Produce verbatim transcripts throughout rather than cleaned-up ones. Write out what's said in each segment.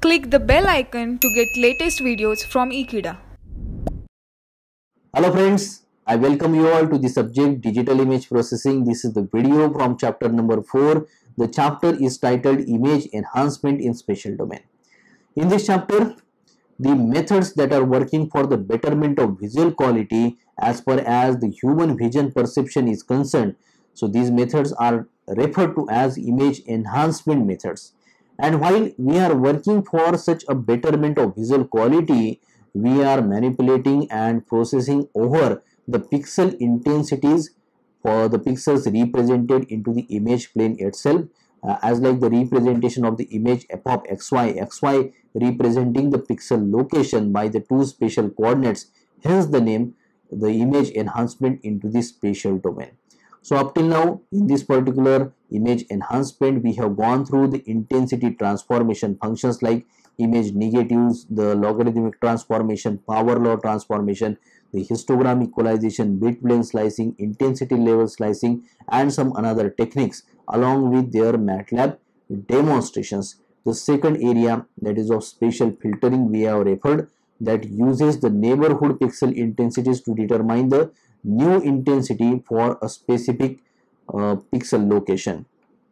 Click the bell icon to get latest videos from Ekeeda. Hello friends, I welcome you all to the subject Digital Image Processing. This is the video from chapter number four. The chapter is titled Image Enhancement in Spatial Domain. In this chapter, the methods that are working for the betterment of visual quality as far as the human vision perception is concerned. So these methods are referred to as image enhancement methods. And while we are working for such a betterment of visual quality, we are manipulating and processing over the pixel intensities for the pixels represented into the image plane itself, uh, as like the representation of the image f of xy, xy representing the pixel location by the two spatial coordinates, hence the name the image enhancement into the spatial domain. So up till now, in this particular image enhancement, we have gone through the intensity transformation functions like image negatives, the logarithmic transformation, power law transformation, the histogram equalization, bit plane slicing, intensity level slicing, and some another techniques along with their MATLAB demonstrations. The second area, that is of spatial filtering, we have referred, that uses the neighborhood pixel intensities to determine the new intensity for a specific uh, pixel location.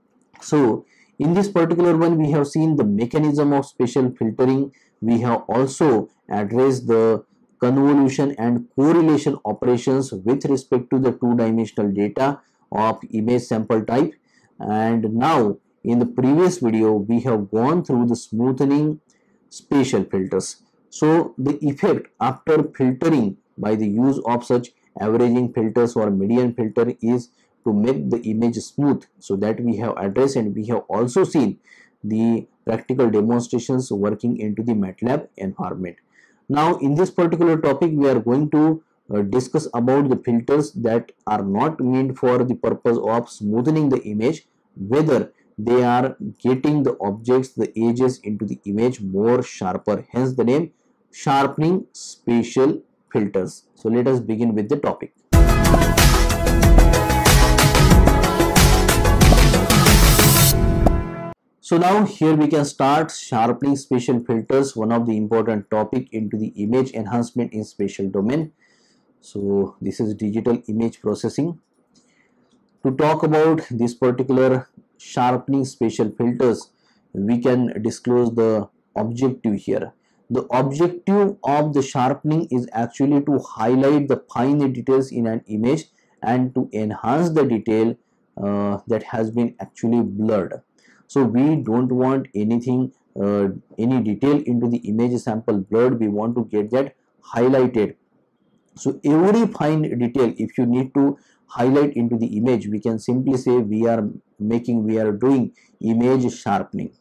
So in this particular one, we have seen the mechanism of spatial filtering. We have also addressed the convolution and correlation operations with respect to the two-dimensional data of image sample type. And now in the previous video, we have gone through the smoothing spatial filters. So the effect after filtering by the use of such averaging filters or median filter is to make the image smooth. So that we have addressed, and we have also seen the practical demonstrations working into the MATLAB environment. Now in this particular topic, we are going to uh, discuss about the filters that are not meant for the purpose of smoothing the image, whether they are getting the objects, the edges into the image more sharper, hence the name Sharpening Spatial filters. So let us begin with the topic. So now here we can start sharpening spatial filters, one of the important topic into the image enhancement in spatial domain. So this is digital image processing. To talk about this particular sharpening spatial filters, we can disclose the objective here. The objective of the sharpening is actually to highlight the fine details in an image and to enhance the detail uh, that has been actually blurred. So we don't want anything, uh, any detail into the image sample blurred. We want to get that highlighted. So every fine detail, if you need to highlight into the image, we can simply say we are making, we are doing image sharpening.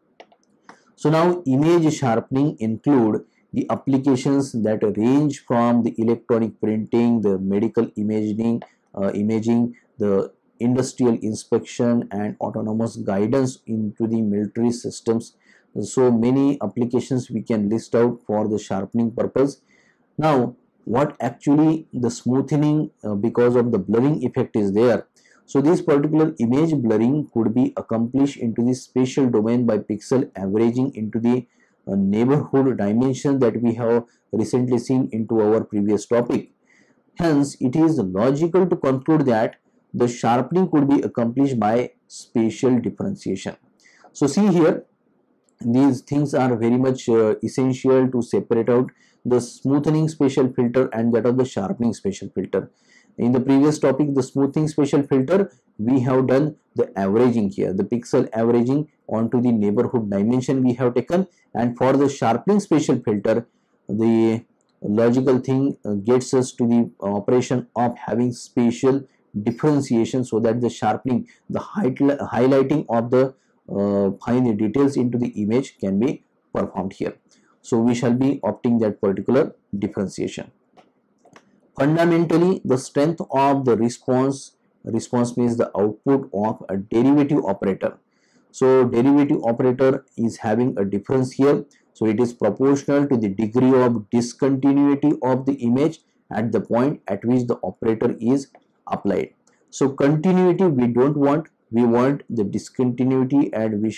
So now image sharpening include the applications that range from the electronic printing, the medical imaging, uh, imaging, the industrial inspection and autonomous guidance into the military systems. So many applications we can list out for the sharpening purpose. Now what actually the smoothing uh, because of the blurring effect is there. So this particular image blurring could be accomplished into the spatial domain by pixel averaging into the uh, neighborhood dimension that we have recently seen into our previous topic. Hence, it is logical to conclude that the sharpening could be accomplished by spatial differentiation. So see here, these things are very much uh, essential to separate out the smoothing spatial filter and that of the sharpening spatial filter. In the previous topic, the smoothing spatial filter, we have done the averaging here, the pixel averaging onto the neighborhood dimension we have taken, and for the sharpening spatial filter, the logical thing uh, gets us to the operation of having spatial differentiation, so that the sharpening, the highlighting of the uh, fine details into the image can be performed here. So we shall be opting that particular differentiation. Fundamentally, the strength of the response, response means the output of a derivative operator. So derivative operator is having a difference here. So it is proportional to the degree of discontinuity of the image at the point at which the operator is applied. So continuity we don't want, we want the discontinuity, and we shall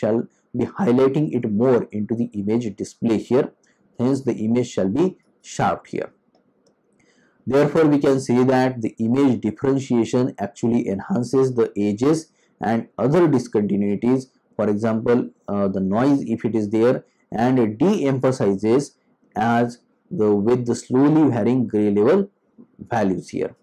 be highlighting it more into the image display here. Hence the image shall be sharp here. Therefore, we can say that the image differentiation actually enhances the edges and other discontinuities. For example, uh, the noise if it is there, and de-emphasizes as the with the slowly varying gray level values here.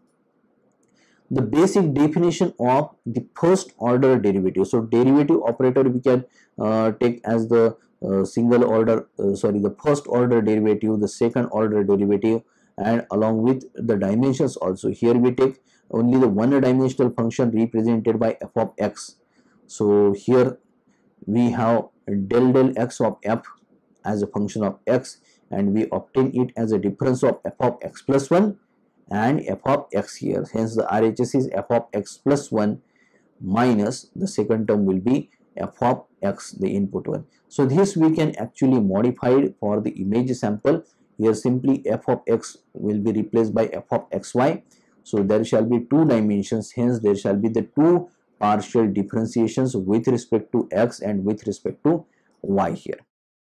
The basic definition of the first order derivative. So derivative operator we can uh, take as the uh, single order uh, sorry the first order derivative, the second order derivative, and along with the dimensions also. Here we take only the one dimensional function represented by f of x. So here we have del del x of f as a function of x, and we obtain it as a difference of f of x plus one and f of x here. Hence the R H S is f of x plus one minus the second term will be f of x, the input one. So this we can actually modify for the image sample. Here simply f of x will be replaced by f of xy. So there shall be two dimensions, hence there shall be the two partial differentiations with respect to x and with respect to y here.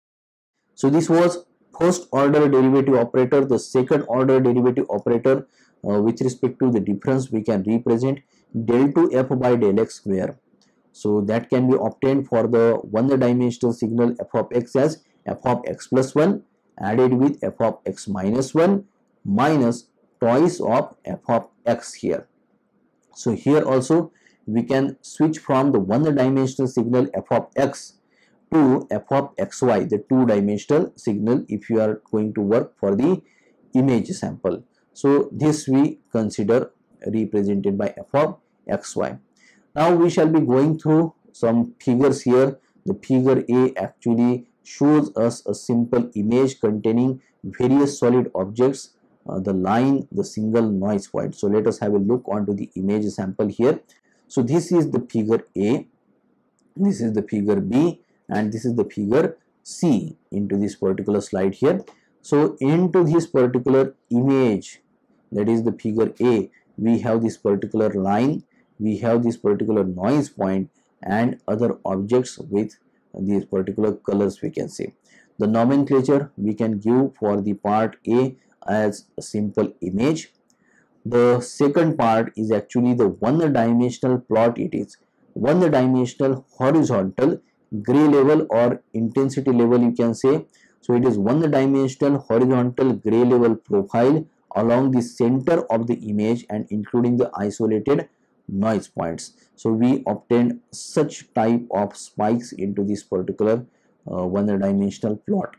So this was first order derivative operator. The second order derivative operator uh, with respect to the difference we can represent del two f by del x square. So that can be obtained for the one dimensional signal f of x as f of x plus one added with f of x minus one minus twice of f of x here. So here also we can switch from the one dimensional signal f of x to f of xy, the two dimensional signal, if you are going to work for the image sample. So this we consider represented by f of xy. Now we shall be going through some figures here. The figure A actually shows us a simple image containing various solid objects, uh, the line, the single noise point. So let us have a look onto the image sample here. So this is the figure A, this is the figure B, and this is the figure C into this particular slide here. So into this particular image, that is the figure A, we have this particular line, we have this particular noise point and other objects with these particular colors we can say. The nomenclature we can give for the part A as a simple image. The second part is actually the one dimensional plot. It is one dimensional horizontal gray level or intensity level you can say. So it is one dimensional horizontal gray level profile along the center of the image and including the isolated noise points. So we obtained such type of spikes into this particular uh, one dimensional plot.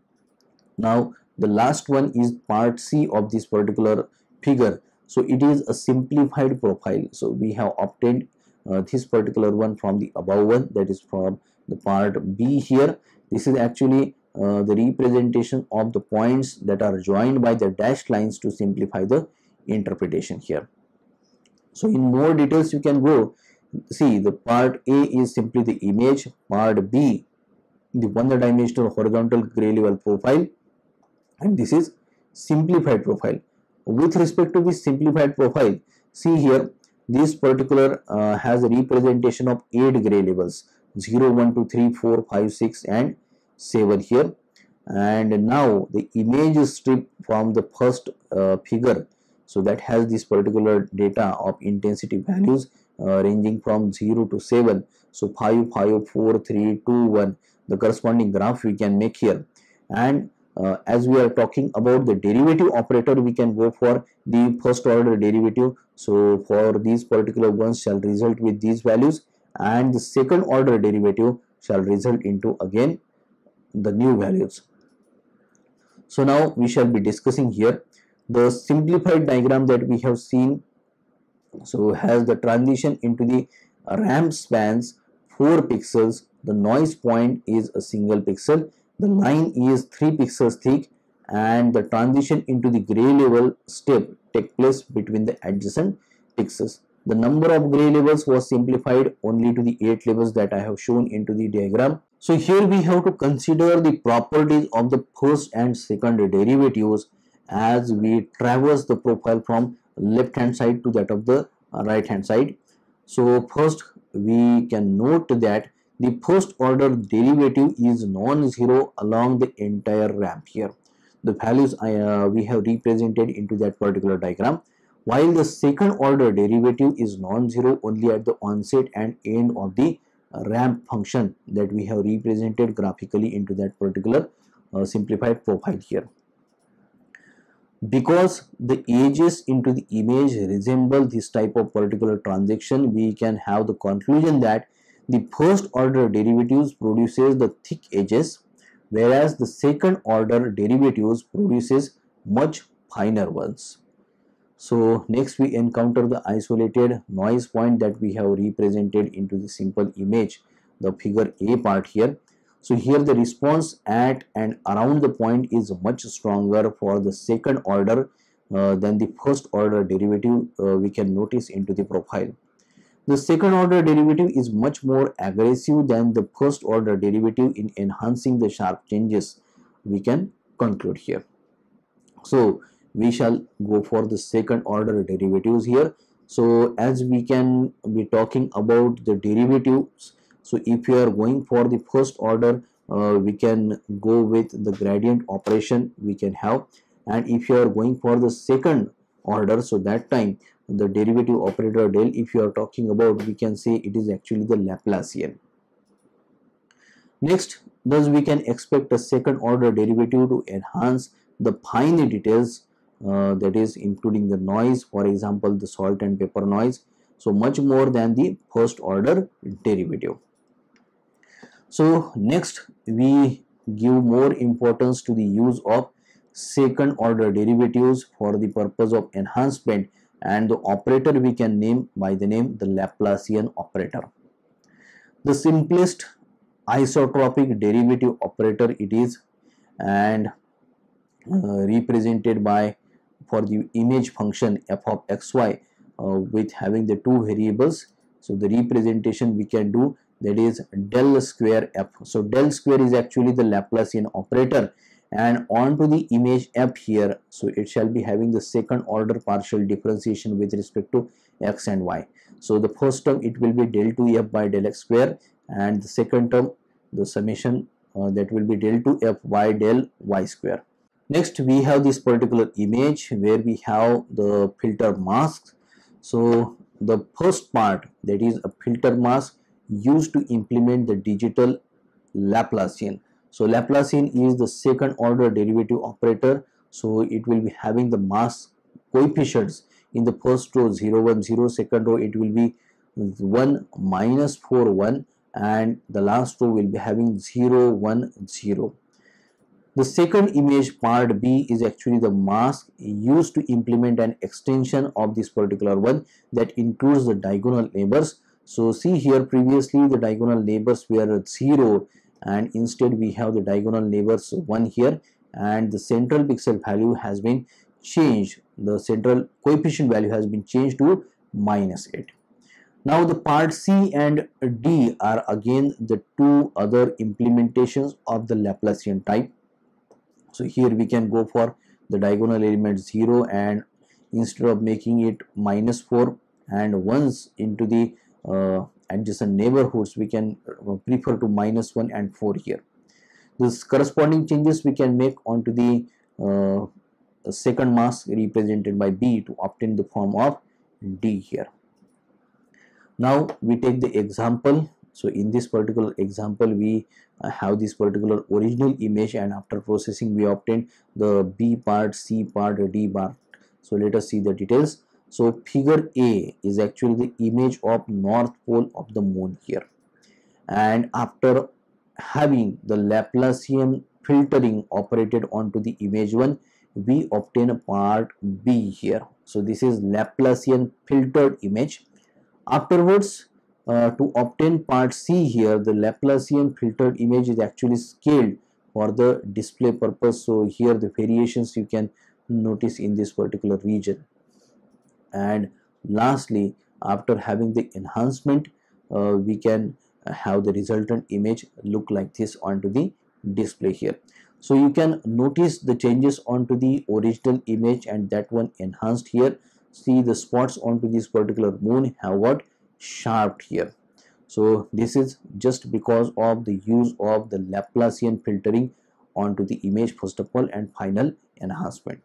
Now the last one is part C of this particular figure. So it is a simplified profile. So we have obtained uh, this particular one from the above one, that is from the part B here. This is actually uh, the representation of the points that are joined by the dashed lines to simplify the interpretation here. So in more details you can go. See, the part A is simply the image, part B the one dimensional horizontal gray level profile, and this is simplified profile. With respect to this simplified profile, see here this particular uh, has a representation of eight gray levels, zero, one, two, three, four, five, six and seven here. And now the image is stripped from the first uh, figure, so that has this particular data of intensity values uh, ranging from zero to seven. So five, five, four, three, two, one, the corresponding graph we can make here. And uh, as we are talking about the derivative operator, we can go for the first order derivative. So for these particular ones shall result with these values, and the second order derivative shall result into again the new values. So now we shall be discussing here the simplified diagram that we have seen. So has the transition into the ramp spans four pixels, the noise point is a single pixel, the line is three pixels thick, and the transition into the gray level step take place between the adjacent pixels. The number of gray levels was simplified only to the eight levels that I have shown into the diagram. So here we have to consider the properties of the first and second derivatives as we traverse the profile from left hand side to that of the right hand side. So first we can note that the first order derivative is non-zero along the entire ramp here. The values uh, we have represented into that particular diagram, while the second order derivative is non-zero only at the onset and end of the ramp function that we have represented graphically into that particular uh, simplified profile here. Because the edges into the image resemble this type of particular transaction, we can have the conclusion that the first order derivatives produces the thick edges, whereas the second order derivatives produces much finer ones. So next we encounter the isolated noise point that we have represented into the simple image, the figure A part here. So here the response at and around the point is much stronger for the second order uh, than the first order derivative uh, we can notice into the profile. The second order derivative is much more aggressive than the first order derivative in enhancing the sharp changes, we can conclude here. So we shall go for the second order derivatives here. So as we can be talking about the derivatives, so if you are going for the first order, uh, we can go with the gradient operation we can have, and if you are going for the second order, so that time the derivative operator del, if you are talking about, we can say it is actually the Laplacian. Next, thus we can expect a second order derivative to enhance the fine details, uh, that is including the noise, for example the salt and pepper noise, so much more than the first order derivative. So next we give more importance to the use of second order derivatives for the purpose of enhancement, and the operator we can name by the name the Laplacian operator. The simplest isotropic derivative operator it is, and uh, represented by for the image function f of xy uh, with having the two variables. So the representation we can do, that is del square f. So del square is actually the Laplacian operator, and onto the image f here, so it shall be having the second order partial differentiation with respect to x and y. So the first term it will be del two f by del x square, and the second term the summation uh, that will be del two f by del y square. Next we have this particular image where we have the filter masks. So the first part, that is a filter mask used to implement the digital Laplacian. So Laplacian is the second order derivative operator, so it will be having the mask coefficients in the first row zero one zero, second row it will be one minus four one, and the last row will be having zero one zero. The second image part B is actually the mask used to implement an extension of this particular one that includes the diagonal neighbors. So see here, previously the diagonal neighbors were zero, and instead we have the diagonal neighbors one here, and the central pixel value has been changed, the central coefficient value has been changed to minus eight. Now the part C and D are again the two other implementations of the Laplacian type. So here we can go for the diagonal element zero, and instead of making it minus four and ones into the uh, adjacent neighborhoods, we can prefer to minus one and four here. This corresponding changes we can make onto the uh, second mask represented by B to obtain the form of D here. Now we take the example. So in this particular example we uh, have this particular original image, and after processing we obtain the B part, C part, D part. So let us see the details. So figure A is actually the image of north pole of the moon here, and after having the Laplacian filtering operated onto the image one, we obtain a part B here. So this is Laplacian filtered image. Afterwards, uh, to obtain part C here, the Laplacian filtered image is actually scaled for the display purpose. So here the variations you can notice in this particular region. And lastly, after having the enhancement, uh, we can have the resultant image look like this onto the display here. So you can notice the changes onto the original image and that one enhanced here. See the spots onto this particular moon have got sharp here. So this is just because of the use of the Laplacian filtering onto the image first of all, and final enhancement.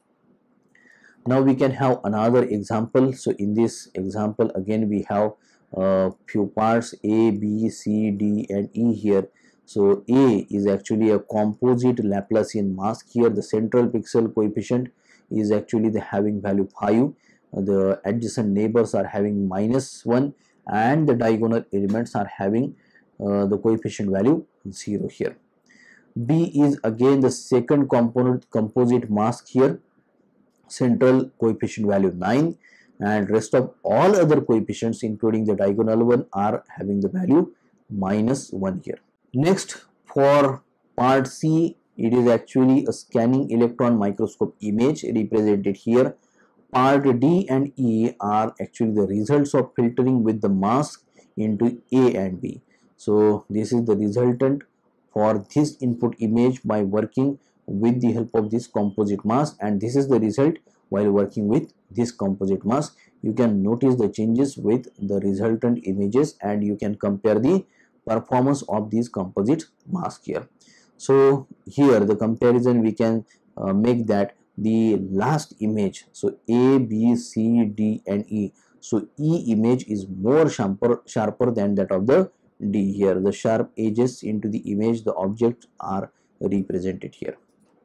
Now we can have another example. So in this example again we have uh, few parts A, B, C, D and E here. So A is actually a composite Laplacian mask. Here the central pixel coefficient is actually the having value five, the adjacent neighbors are having minus one, and the diagonal elements are having uh, the coefficient value zero here. B is again the second component composite mask here, central coefficient value nine, and rest of all other coefficients including the diagonal one are having the value minus one here. Next, for part C, it is actually a scanning electron microscope image represented here. Part D and E are actually the results of filtering with the mask into A and B. So this is the resultant for this input image by working with the help of this composite mask, and this is the result while working with this composite mask. You can notice the changes with the resultant images, and you can compare the performance of these composite mask here. So here the comparison we can uh, make that the last image, so A, B, C, D and E, so E image is more sharper sharper than that of the D. Here the sharp edges into the image, the objects are represented here.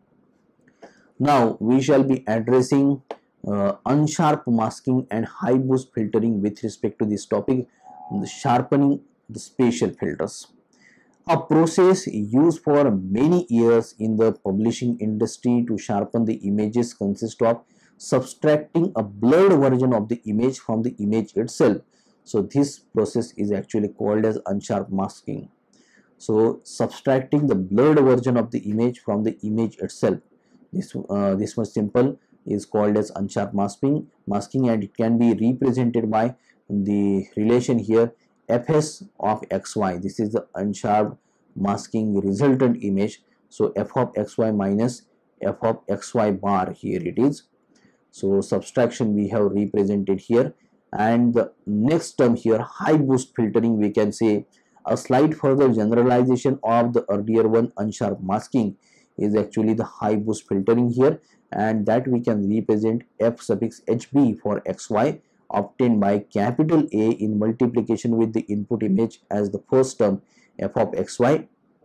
Now we shall be addressing uh, unsharp masking and high boost filtering with respect to this topic, the sharpening the spatial filters. A process used for many years in the publishing industry to sharpen the images consists of subtracting a blurred version of the image from the image itself. So this process is actually called as unsharp masking. So subtracting the blurred version of the image from the image itself, this uh, this much simple, is called as unsharp masking masking and it can be represented by the relation here fs of xy. This is the unsharp masking resultant image. So f of xy minus f of xy bar, here it is. So subtraction we have represented here, and the next term here, high boost filtering, we can say a slight further generalization of the earlier one, unsharp masking, is actually the high boost filtering here, and that we can represent f suffix hb for xy obtained by capital A in multiplication with the input image as the first term f of xy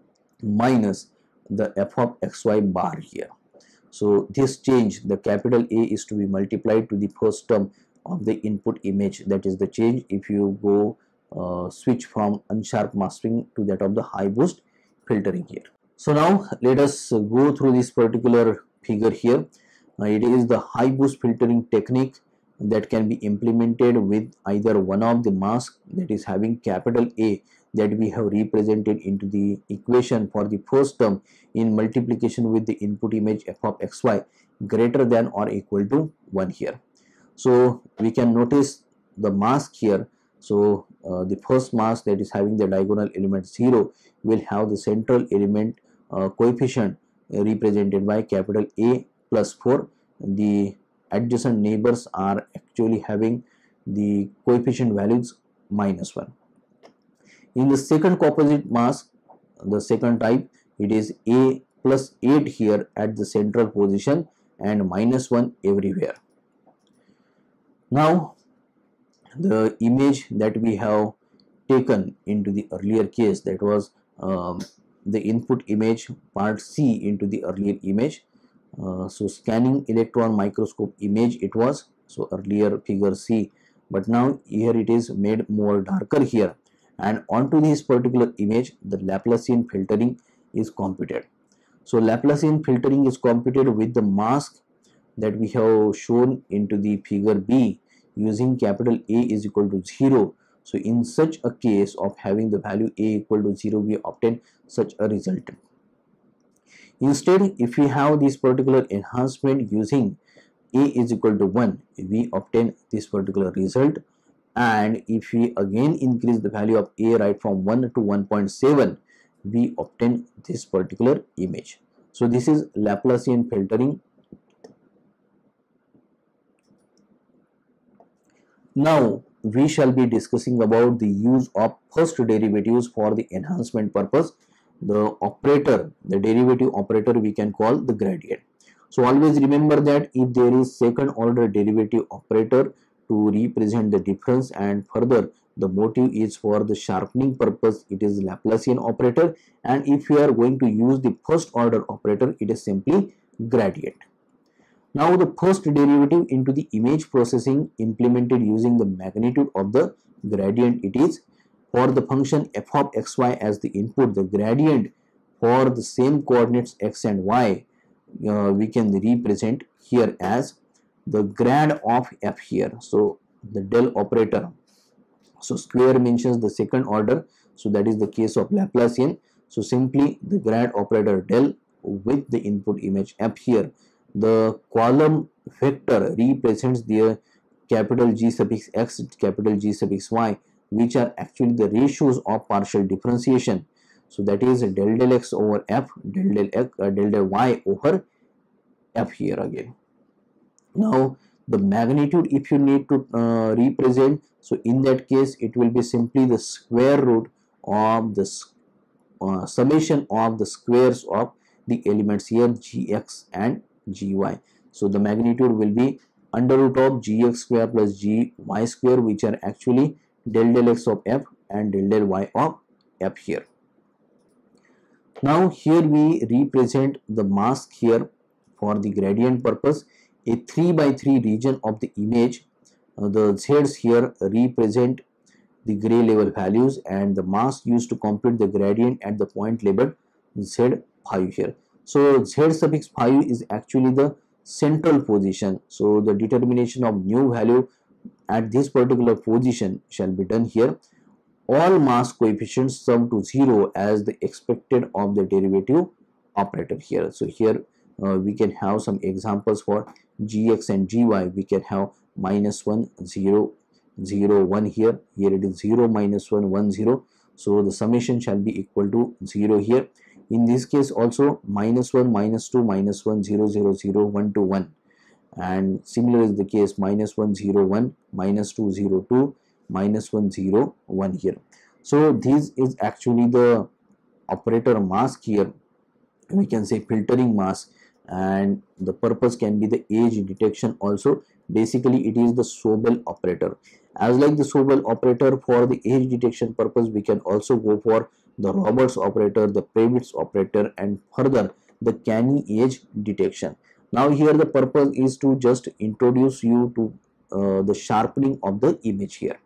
minus the f of xy bar here. So this change, the capital A is to be multiplied to the first term of the input image. That is the change if you go uh, switch from unsharp masking to that of the high boost filtering here. So now let us go through this particular figure here. Uh, it is the high boost filtering technique that can be implemented with either one of the mask that is having capital A that we have represented into the equation for the first term in multiplication with the input image f of xy greater than or equal to one here. So we can notice the mask here. So uh, the first mask that is having the diagonal element zero will have the central element uh, coefficient uh, represented by capital A plus four. The adjacent neighbors are actually having the coefficient values minus one. In the second composite mask, the second type, it is A plus eight here at the central position and minus one everywhere. Now the image that we have taken into the earlier case, that was um, the input image part C into the earlier image. Uh, so scanning electron microscope image it was, so earlier figure C, but now here it is made more darker here, and onto this particular image the Laplacian filtering is computed. So Laplacian filtering is computed with the mask that we have shown into the figure B using capital A is equal to zero. So in such a case of having the value A equal to zero, we obtain such a result. Instead, if we have this particular enhancement using A is equal to one, we obtain this particular result, and if we again increase the value of A right from one to one point seven, we obtain this particular image. So this is Laplacian filtering. Now we shall be discussing about the use of first derivatives for the enhancement purpose. The operator, the derivative operator, we can call the gradient. So always remember that if there is second order derivative operator to represent the difference, and further the motive is for the sharpening purpose, it is Laplacian operator, and if you are going to use the first order operator, it is simply gradient. Now the first derivative into the image processing implemented using the magnitude of the gradient, it is for the function f of xy as the input, the gradient for the same coordinates x and y, uh, we can represent here as the grad of f here. So the del operator, so square mentions the second order, so that is the case of Laplacian. So simply the grad operator del with the input image f here. The column vector represents the capital G suffix x, capital G suffix y, which are actually the ratios of partial differentiation. So that is del del x over f, del del x, uh, del del y over f here again. Now the magnitude, if you need to uh, represent, so in that case it will be simply the square root of the uh, summation of the squares of the elements here gx and gy. So the magnitude will be under root of gx square plus gy square, which are actually del del x of f and del del y of f here. Now here we represent the mask here for the gradient purpose, a three by three region of the image. Uh, the z's here represent the gray level values, and the mask used to compute the gradient at the point labeled z five here. So z suffix five is actually the central position. So the determination of new value at this particular position shall be done here. All mask coefficients sum to zero as the expected of the derivative operator here. So here uh, we can have some examples for gx and gy. We can have minus one, zero, zero, one here. Here it is zero, minus one, one, zero. So the summation shall be equal to zero here. In this case also minus one, minus two, minus one, zero, zero, zero, one, two, one. And similar is the case minus one, zero, one, minus two, zero, two, minus one, zero, one here. So this is actually the operator mask here. We can say filtering mask, and the purpose can be the age detection also. Basically it is the Sobel operator. As like the Sobel operator for the age detection purpose, we can also go for the Roberts operator, the Prewitt's operator, and further the canny age detection. Now here the purpose is to just introduce you to uh, the sharpening of the image here.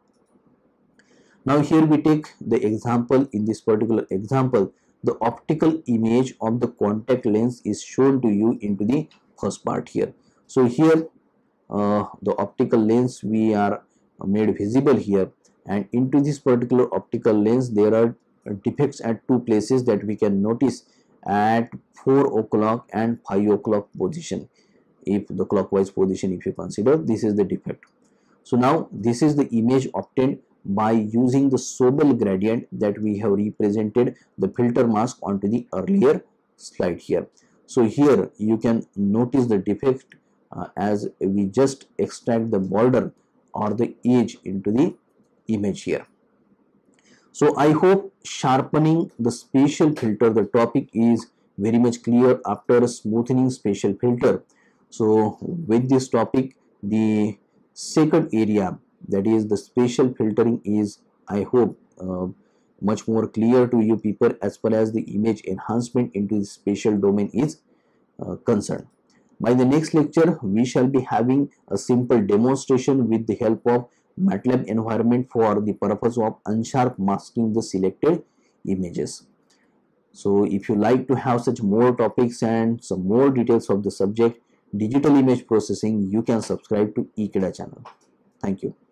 Now here we take the example. In this particular example, the optical image of the contact lens is shown to you into the first part here. So here uh, the optical lens we are made visible here, and into this particular optical lens there are defects at two places that we can notice at four o'clock and five o'clock position. If the clockwise position, if you consider, this is the defect. So now this is the image obtained by using the Sobel gradient that we have represented the filter mask onto the earlier slide here. So here you can notice the defect uh, as we just extract the border or the edge into the image here. So I hope sharpening the spatial filter, the topic is very much clear after smoothing spatial filter. So with this topic, the second area, that is the spatial filtering, is, I hope, uh, much more clear to you people as far as the image enhancement into the spatial domain is uh, concerned. By the next lecture, we shall be having a simple demonstration with the help of MATLAB environment for the purpose of unsharp masking the selected images. So if you like to have such more topics and some more details of the subject digital image processing, you can subscribe to Ekeeda channel. Thank you.